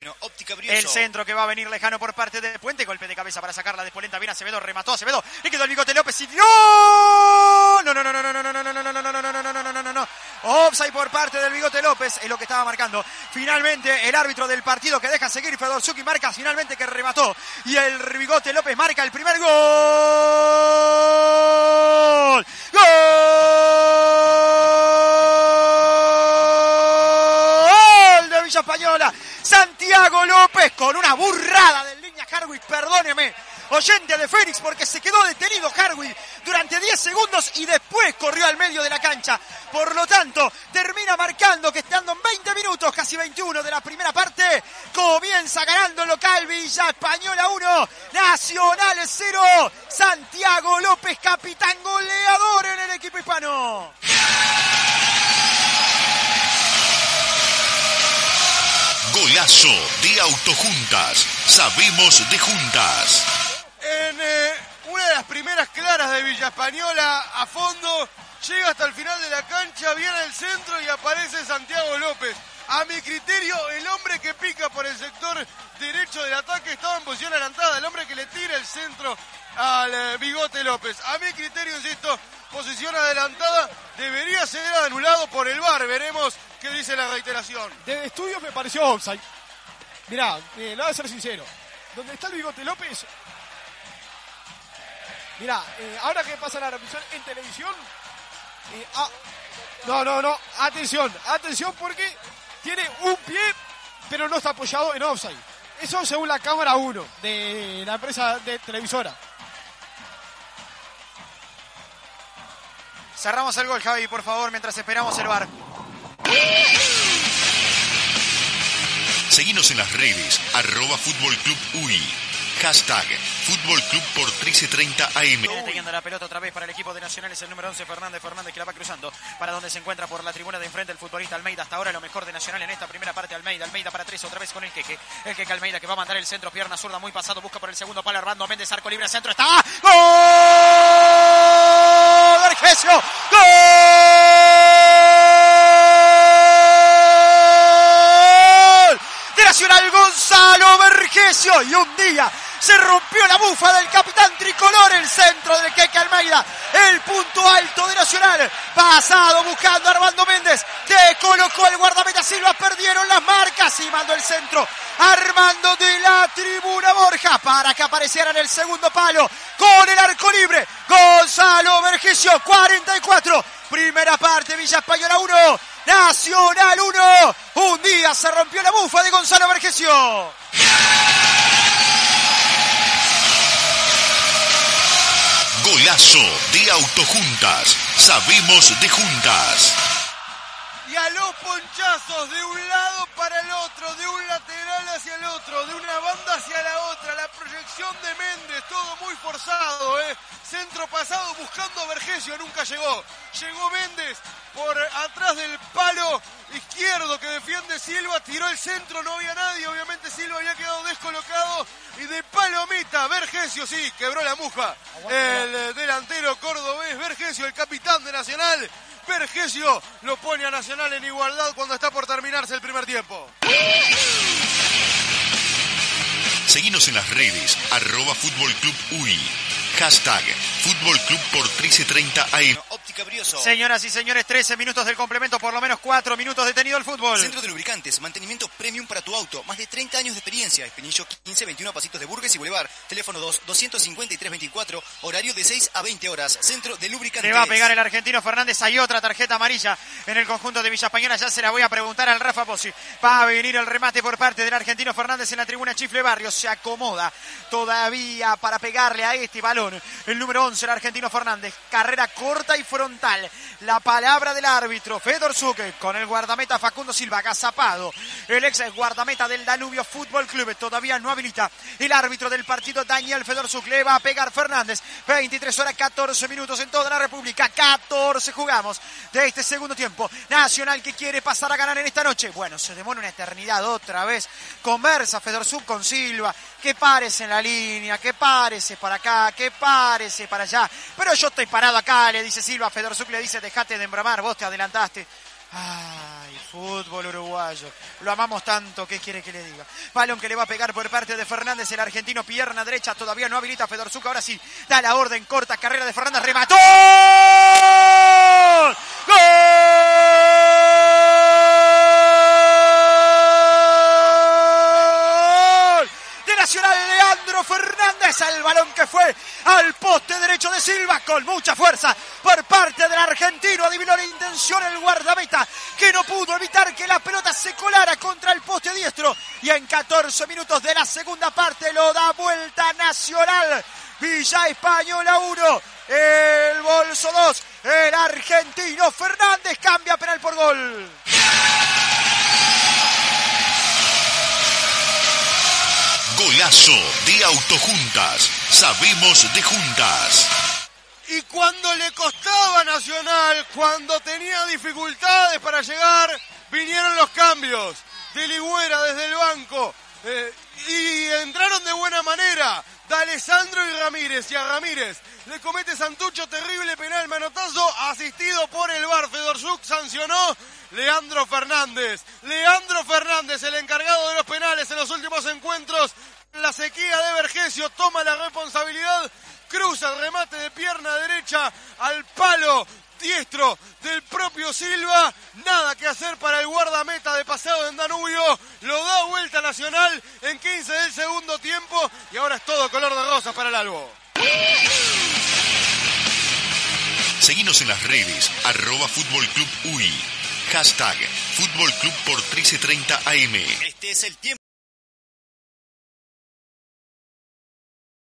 Óptica Brioso. El centro que va a venir lejano por parte de Puente. Golpe de cabeza para sacarla de Polenta. Viene Acevedo, remató Acevedo. Le quedó el Bigote López y ¡no! No. Offside por parte del Bigote López. Es lo que estaba marcando. Finalmente el árbitro del partido que deja seguir Fedorsuk y marca finalmente que remató. Y el Bigote López marca el primer gol. ¡Gol de Villa Española! Santiago López con una burrada del línea Harwick, perdóneme, oyente de Fénix, porque se quedó detenido Harwick durante 10 segundos y después corrió al medio de la cancha. Por lo tanto, termina marcando que estando en 20 minutos, casi 21 de la primera parte, comienza ganando el local Villa Española 1, Nacional 0, Santiago López, capitán goleador en el equipo hispano. Golazo de Autojuntas. Sabemos de juntas. En una de las primeras claras de Villa Española, a fondo, llega hasta el final de la cancha, viene el centro y aparece Santiago López. A mi criterio, el hombre que pica por el sector derecho del ataque estaba en posición adelantada, el hombre que le tira el centro al Bigote López. A mi criterio, insisto, posición adelantada, debería ser anulado por el VAR. Veremos qué dice la reiteración. De estudios me pareció offside. Mirá, lo voy a ser sincero. Donde está el Bigote López. Mirá, ahora que pasa la repetición en televisión. No. Atención porque tiene un pie, pero no está apoyado en offside. Eso según la cámara 1 de la empresa de televisora. Cerramos el gol, Javi, por favor, mientras esperamos el VAR. Seguinos en las redes, @Fútbol Club UI. Hashtag Fútbol Club por 1330 AM. Viene teniendo la pelota otra vez para el equipo de Nacional, es el número 11, Fernández que la va cruzando para donde se encuentra por la tribuna de enfrente el futbolista Almeida. Hasta ahora lo mejor de Nacional en esta primera parte. Almeida para 3, otra vez con el Queque Almeida que va a mandar el centro, pierna zurda muy pasado, busca por el segundo palo Armando Méndez, arco libre, centro, está ¡gol! ¡Vergesio! ¡Gol! De Nacional, Gonzalo Vergesio, y un día se rompió la bufa del capitán tricolor, el centro del Queque Almeida, el punto alto de Nacional, pasado buscando a Armando Méndez, que colocó el guardameta Silva, perdieron las marcas y mandó el centro Armando de la tribuna Borja para que apareciera en el segundo palo con el arco libre, Gonzalo Vergesio, 44, primera parte, Villa Española 1, Nacional 1, un día se rompió la bufa de Gonzalo Vergesio. Golazo de Autojuntas. Sabemos de juntas. Y a los ponchazos de un lado para el otro, de un lateral hacia el otro, de una banda hacia la otra, la proyección de Méndez, todo muy forzado, centro pasado buscando a Vergesio, nunca llegó. Llegó Méndez por atrás del palo izquierdo que defiende Silva, tiró el centro, no había nadie, obviamente Silva había quedado descolocado y de palomita Vergesio, sí, quebró la mufa. El delantero cordobés Vergesio, el capitán de Nacional. Vergesio lo pone a Nacional en igualdad cuando está por terminarse el primer tiempo. Seguinos en las redes, @Fútbol Club UI. Hashtag Fútbol Club por 1330 AM. Óptica Brioso. Señoras y señores, 13 minutos del complemento, por lo menos 4 minutos detenido el fútbol. Centro de lubricantes, mantenimiento premium para tu auto. Más de 30 años de experiencia. Espinillo 15, 21 Pasitos de Burgues y Boulevard. Teléfono 2-253-24. Horario de 6 a 20 horas. Centro de lubricantes. Le va a pegar el argentino Fernández. Hay otra tarjeta amarilla en el conjunto de Villa Española. Ya se la voy a preguntar al Rafa Pozzi. Va a venir el remate por parte del argentino Fernández en la tribuna Chifle Barrios. Se acomoda todavía para pegarle a este balón. El número 11, el argentino Fernández. Carrera corta y frontal. La palabra del árbitro Fedorsuk con el guardameta Facundo Silva, agazapado. El ex guardameta del Danubio Fútbol Club todavía no habilita. El árbitro del partido Daniel Fedorsuk. Le va a pegar Fernández. 23 horas 14 minutos en toda la República. 14 jugamos de este segundo tiempo. Nacional que quiere pasar a ganar en esta noche. Bueno, se demora una eternidad otra vez. Conversa Fedorsuk con Silva. Que parece en la línea, que parece para acá, que parece para allá. Pero yo estoy parado acá, le dice Silva. Fedorsuk le dice, dejate de embramar, vos te adelantaste. Ay, fútbol uruguayo. Lo amamos tanto, ¿qué quiere que le diga? Balón que le va a pegar por parte de Fernández, el argentino, pierna derecha, todavía no habilita a Fedorzuk, ahora sí, da la orden, corta, carrera de Fernández, remató. ¡Gol! De Nacional, Leandro Fernández, el balón que fue al poste derecho de Silva con mucha fuerza por parte del argentino. Adivinó la intención el guardameta, que no pudo evitar que la pelota se colara contra el poste diestro, y en 14 minutos de la segunda parte lo da vuelta Nacional. Villa Española 1, el Bolso 2, el argentino Fernández cambia penal por gol. Golazo de Autojuntas. Sabemos de juntas. Y cuando le costaba a Nacional, cuando tenía dificultades para llegar, vinieron los cambios de Ligüera desde el banco. Y entraron de buena manera D'Alessandro y Ramírez. Y a Ramírez le comete Santucho terrible penal, manotazo, asistido por el VAR. Fedorzuk sancionó. Leandro Fernández, el encargado de los penales en los últimos encuentros. La sequía de Vergesio, toma la responsabilidad, cruza el remate de pierna derecha al palo diestro del propio Silva. Nada que hacer para el guardameta de Paseo en Danubio. Lo da vuelta Nacional en 15 del segundo tiempo y ahora es todo color de rosa para el Albo. Seguinos en las redes, @Fútbol Club UI. Hashtag Fútbol Club por 1330 AM. Este es el tiempo.